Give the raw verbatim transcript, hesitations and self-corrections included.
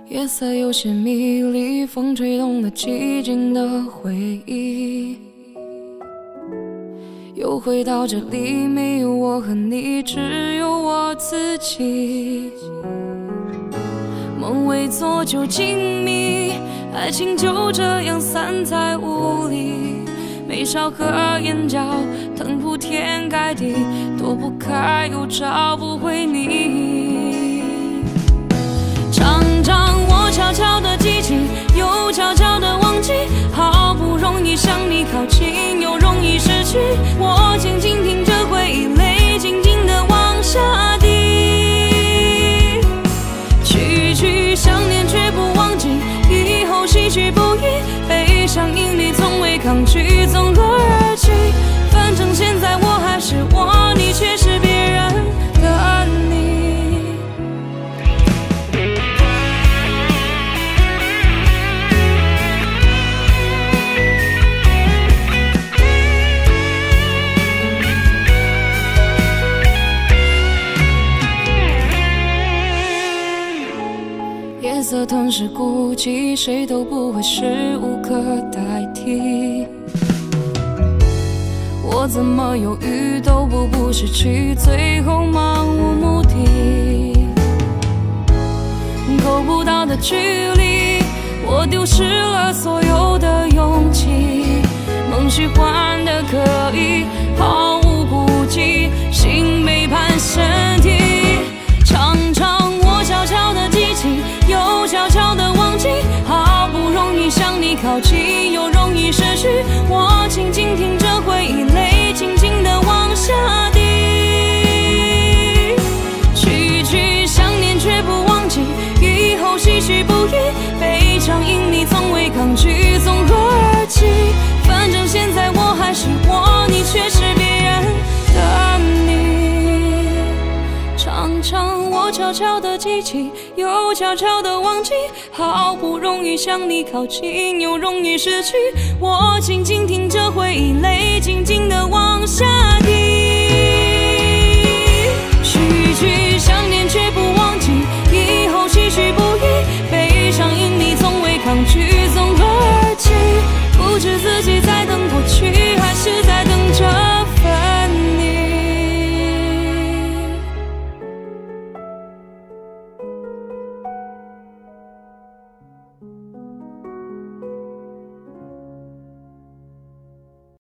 夜色有些迷离，风吹动了寂静的回忆，又回到这里，没有我和你，只有我自己。梦未做就静谧，爱情就这样散在雾里，眉梢和眼角疼铺天盖地，躲不开又找不回你。常常我悄悄地记起，又悄悄地忘记，好不容易向你靠近，又容易失去。我静静听着回忆，泪静静地往下滴。句句想念却不忘记，以后唏嘘不已，悲伤因你从未抗拒，总落而去。反正现在我还是我，你却是别人的你。夜色吞噬孤寂，谁都不会是无可代替。我怎么犹豫都步步失去，最后漫无目的。够不到的距离，我丢失了所有的勇气。梦虚幻的可以，毫无顾忌，心背叛身体。常常我悄悄地记起，又悄悄地忘记，好不容易向你靠近，又容易失去。我静静听着回忆，泪静静地往下滴。句句想念却不忘记，以后唏嘘不已，悲伤因你从未抗拒，总落而去。反正现在我还是我，你却是别人的你。常常我悄悄地记起，又悄悄地忘记，好不容易向你靠近，又容易失去。我静静听着回忆，泪静静地往下滴。